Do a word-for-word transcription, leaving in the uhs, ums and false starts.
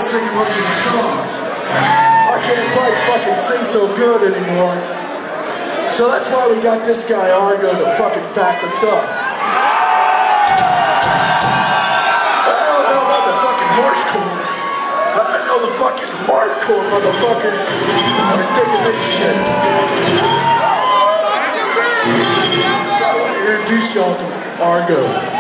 singing most of the songs. I can't quite fucking sing so good anymore. So that's why we got this guy Argo to fucking back us up. I don't know about the fucking horsecore, but I know the fucking hardcore motherfuckers are digging this shit. So I want to introduce y'all to Argo.